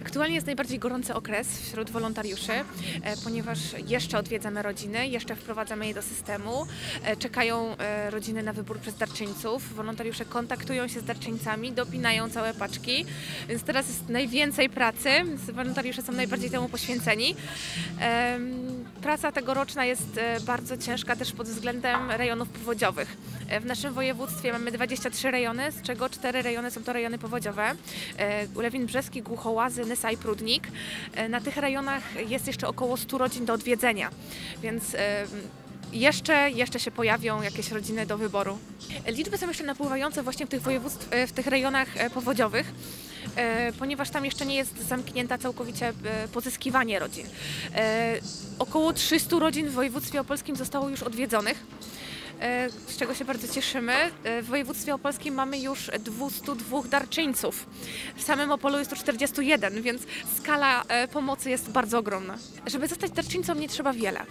Aktualnie jest najbardziej gorący okres wśród wolontariuszy, ponieważ jeszcze odwiedzamy rodziny, jeszcze wprowadzamy je do systemu. Czekają rodziny na wybór przez darczyńców. Wolontariusze kontaktują się z darczyńcami, dopinają całe paczki, więc teraz jest najwięcej pracy. Wolontariusze są najbardziej temu poświęceni. Praca tegoroczna jest bardzo ciężka też pod względem rejonów powodziowych. W naszym województwie mamy 23 rejony, z czego 4 rejony są to rejony powodziowe. Lewin Brzeski, Głuchołazy, Nysa i Prudnik. Na tych rejonach jest jeszcze około 100 rodzin do odwiedzenia, więc jeszcze się pojawią jakieś rodziny do wyboru. Liczby są jeszcze napływające właśnie w tych rejonach powodziowych, ponieważ tam jeszcze nie jest zamknięta całkowicie pozyskiwanie rodzin. Około 300 rodzin w województwie opolskim zostało już odwiedzonych, z czego się bardzo cieszymy. W województwie opolskim mamy już 202 darczyńców. W samym Opolu jest to 41, więc skala pomocy jest bardzo ogromna. Żeby zostać darczyńcą, nie trzeba wiele.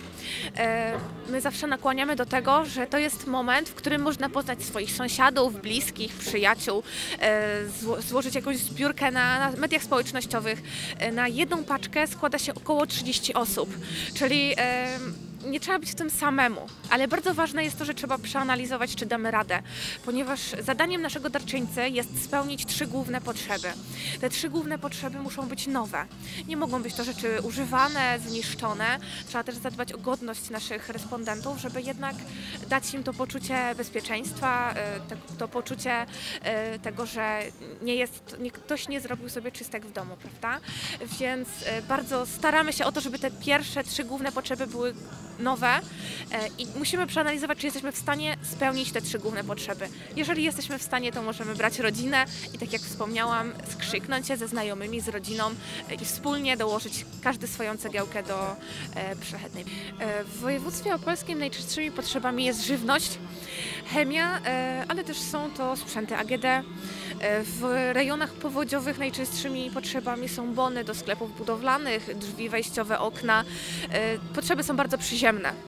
My zawsze nakłaniamy do tego, że to jest moment, w którym można poznać swoich sąsiadów, bliskich, przyjaciół, złożyć jakąś zbiórkę na mediach społecznościowych. Na jedną paczkę składa się około 30 osób, czyli nie trzeba być w tym samemu, ale bardzo ważne jest to, że trzeba przeanalizować, czy damy radę, ponieważ zadaniem naszego darczyńcy jest spełnić 3 główne potrzeby. Te 3 główne potrzeby muszą być nowe. Nie mogą być to rzeczy używane, zniszczone. Trzeba też zadbać o godność naszych respondentów, żeby jednak dać im to poczucie bezpieczeństwa, to poczucie tego, że ktoś nie zrobił sobie czystek w domu, prawda? Więc bardzo staramy się o to, żeby te pierwsze 3 główne potrzeby były nowe i musimy przeanalizować, czy jesteśmy w stanie spełnić te 3 główne potrzeby. Jeżeli jesteśmy w stanie, to możemy brać rodzinę i tak jak wspomniałam, skrzyknąć się ze znajomymi, z rodziną i wspólnie dołożyć każdy swoją cegiełkę do szlachetnej. W województwie opolskim najczęstszymi potrzebami jest żywność, chemia, ale też są to sprzęty AGD. W rejonach powodziowych najczęstszymi potrzebami są bony do sklepów budowlanych, drzwi wejściowe, okna. Potrzeby są bardzo przyziemne.